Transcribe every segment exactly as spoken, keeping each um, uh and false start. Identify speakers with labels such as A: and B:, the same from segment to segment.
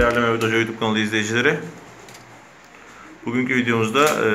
A: Değerli Mehmet Hoca YouTube kanalı izleyicileri, bugünkü videomuzda e,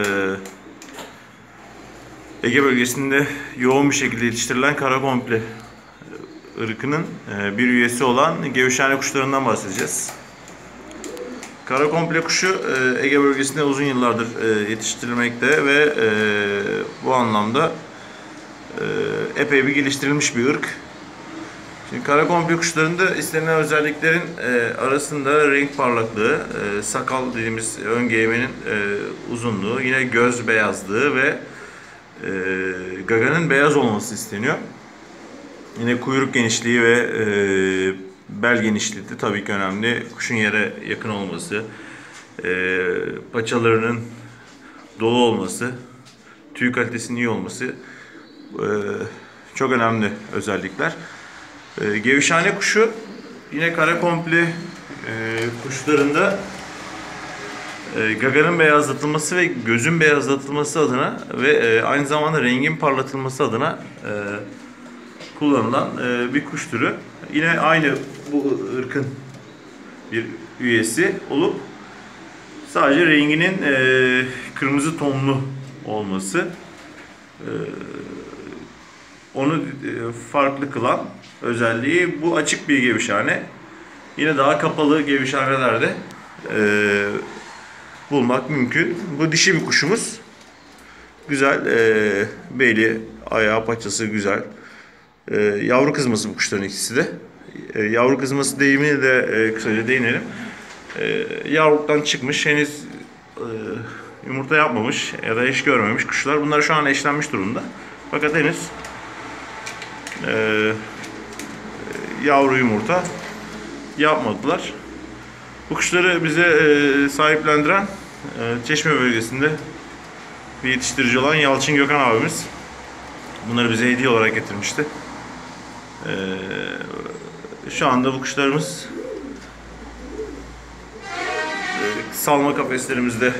A: Ege bölgesinde yoğun bir şekilde yetiştirilen karakomple ırkının e, bir üyesi olan gevşane kuşlarından bahsedeceğiz. Karakomple kuşu e, Ege bölgesinde uzun yıllardır e, yetiştirilmekte ve e, bu anlamda e, epey bir geliştirilmiş bir ırk. Şimdi karakomple kuşlarında istenilen özelliklerin e, arasında renk parlaklığı, e, sakal dediğimiz ön geğmenin e, uzunluğu, yine göz beyazlığı ve e, gaganın beyaz olması isteniyor. Yine kuyruk genişliği ve e, bel genişliği de tabii ki önemli. Kuşun yere yakın olması, e, paçalarının dolu olması, tüy kalitesinin iyi olması e, çok önemli özellikler. E, gevşane kuşu yine karakomple e, kuşlarında e, gaganın beyazlatılması ve gözün beyazlatılması adına ve e, aynı zamanda rengin parlatılması adına e, kullanılan e, bir kuş türü. Yine aynı bu ırkın bir üyesi olup sadece renginin e, kırmızı tonlu olması e, onu e, farklı kılan özelliği. Bu açık bir gevşane. Yine daha kapalı gevşanelerde e, bulmak mümkün. Bu dişi bir kuşumuz. Güzel, e, beli, ayağı, paçası güzel. E, yavru kızması bu kuşların ikisi de. E, yavru kızması deyimine de e, kısaca değinelim. E, yavruluktan çıkmış, henüz e, yumurta yapmamış ya da eş görmemiş kuşlar. Bunlar şu an eşlenmiş durumda. Fakat henüz e, yavru yumurta yapmadılar. Bu kuşları bize e, sahiplendiren e, Çeşme bölgesinde bir yetiştirici olan Yalçın Gökhan abimiz. Bunları bize hediye olarak getirmişti. E, şu anda bu kuşlarımız e, salma kafeslerimizde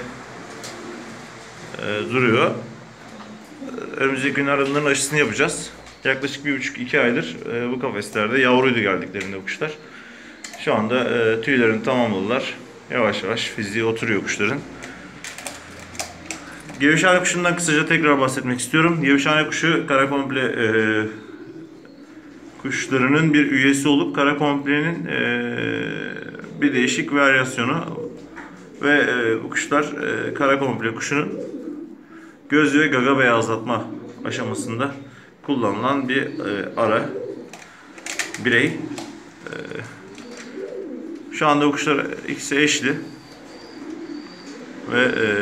A: e, duruyor. Önümüzdeki günlerde bunların aşısını yapacağız. Yaklaşık bir buçuk iki aydır e, bu kafeslerde yavruydu geldiklerinde bu kuşlar. Şu anda e, tüylerini tamamladılar. Yavaş yavaş fiziği oturuyor kuşların. Gevşane kuşundan kısaca tekrar bahsetmek istiyorum. Gevşane kuşu karakomple e, kuşlarının bir üyesi olup karakomplenin e, bir değişik varyasyonu ve e, bu kuşlar e, karakomple kuşunun göz ve gaga beyazlatma aşamasında kullanılan bir e, ara birey. E, şu anda bu kuşlar ikisi eşli ve e,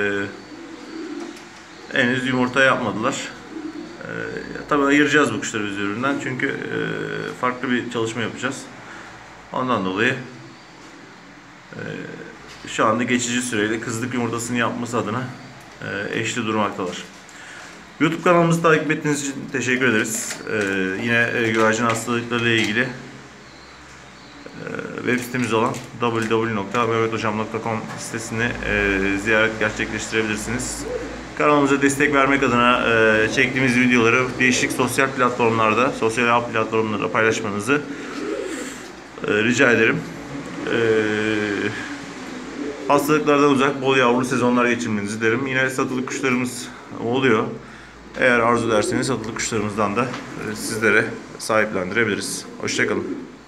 A: henüz yumurta yapmadılar. E, tabii ayıracağız bu kuşları birbirinden çünkü e, farklı bir çalışma yapacağız. Ondan dolayı e, şu anda geçici süreyle kızlık yumurtasını yapması adına e, eşli durmaktalar. YouTube kanalımızı takip ettiğiniz için teşekkür ederiz. Ee, yine e, güvercin hastalıkları ile ilgili e, web sitemiz olan w w w nokta mehmet hocam nokta com sitesini e, ziyaret gerçekleştirebilirsiniz. Kanalımıza destek vermek adına e, çektiğimiz videoları değişik sosyal platformlarda, sosyal ağ platformlarında paylaşmanızı e, rica ederim. E, hastalıklardan uzak, bol yavru sezonlar geçirmenizi derim. Yine satılık kuşlarımız oluyor. Eğer arzu ederseniz satılık kuşlarımızdan da sizlere sahiplendirebiliriz. Hoşça kalın.